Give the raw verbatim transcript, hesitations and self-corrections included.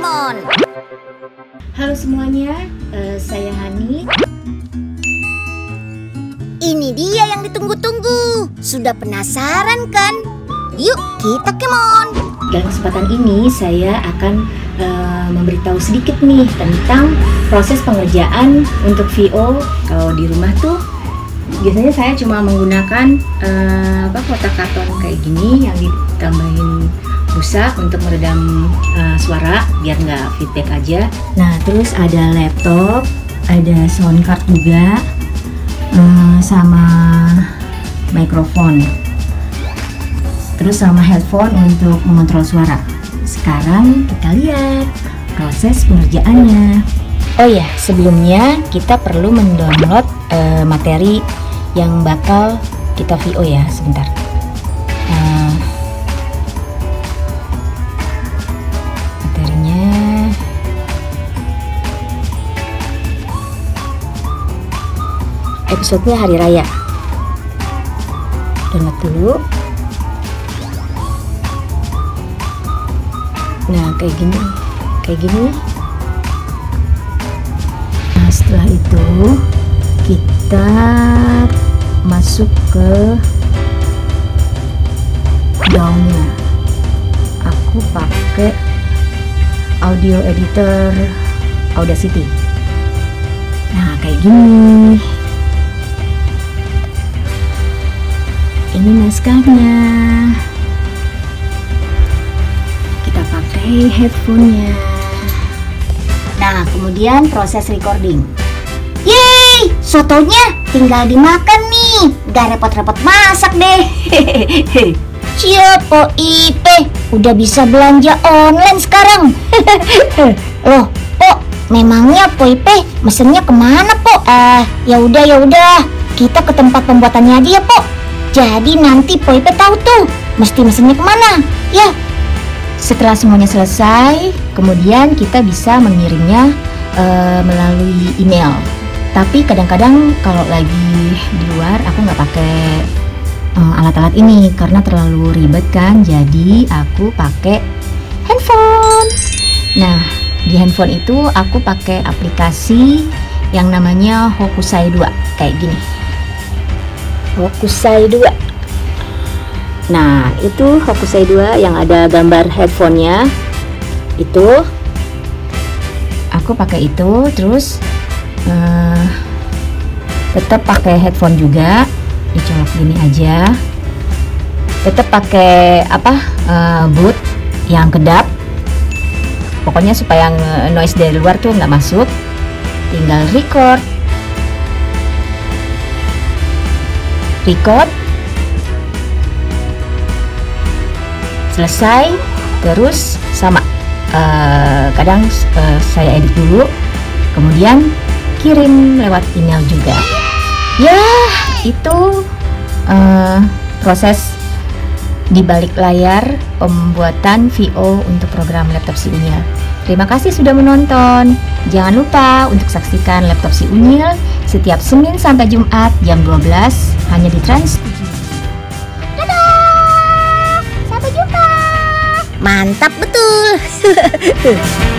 Kemon. Halo semuanya, uh, saya Hani. Ini dia yang ditunggu-tunggu. Sudah penasaran kan? Yuk kita Kemon. Dalam kesempatan ini saya akan uh, memberitahu sedikit nih tentang proses pengerjaan untuk V O. Kalau di rumah tuh biasanya saya cuma menggunakan uh, apa kotak karton kayak gini yang ditambahin busa untuk meredam uh, suara biar nggak feedback aja. Nah terus ada laptop, ada sound card juga, uh, sama mikrofon, terus sama headphone untuk mengontrol suara. Sekarang kita lihat proses pengerjaannya. Oh ya, sebelumnya kita perlu mendownload uh, materi yang bakal kita V O ya. Sebentar. Uh, materinya episodenya hari raya. Download dulu. Nah, kayak gini, kayak gini. Nah, setelah itu kita masuk ke daunnya. Aku pakai audio editor Audacity. Nah, kayak gini. Ini naskahnya. Kita pakai headphone-nya. Nah, kemudian proses recording. Yeay, sotonya tinggal dimakan nih. Gak repot-repot masak deh. Cia, Po Ipe udah bisa belanja online sekarang. Loh, Po, memangnya Po Ipe mesennya kemana, Po? Ah, ya udah ya udah, kita ke tempat pembuatannya aja ya, Po. Jadi nanti Po Ipe tahu tuh mesti mesennya kemana, ya. Setelah semuanya selesai, kemudian kita bisa mengirimnya uh, melalui email. Tapi kadang-kadang kalau lagi di luar aku nggak pakai uh, alat-alat ini karena terlalu ribet kan. Jadi aku pakai handphone. Nah, di handphone itu aku pakai aplikasi yang namanya Hokusai dua kayak gini. Hokusai dua. Nah, itu Hokusai dua yang ada gambar headphone-nya. Itu aku pakai itu, terus uh, tetap pakai headphone juga, dicolok gini aja. Tetap pakai apa? Uh, boot yang kedap. Pokoknya supaya noise dari luar tuh nggak masuk. Tinggal record. Record. Selesai, terus sama uh, kadang uh, saya edit dulu, kemudian kirim lewat email juga. Ya, itu uh, proses di balik layar pembuatan V O untuk program Laptop Si Unyil. Terima kasih sudah menonton. Jangan lupa untuk saksikan Laptop Si Unyil setiap Senin sampai Jumat jam dua belas hanya di Trans tujuh. Mantap betul.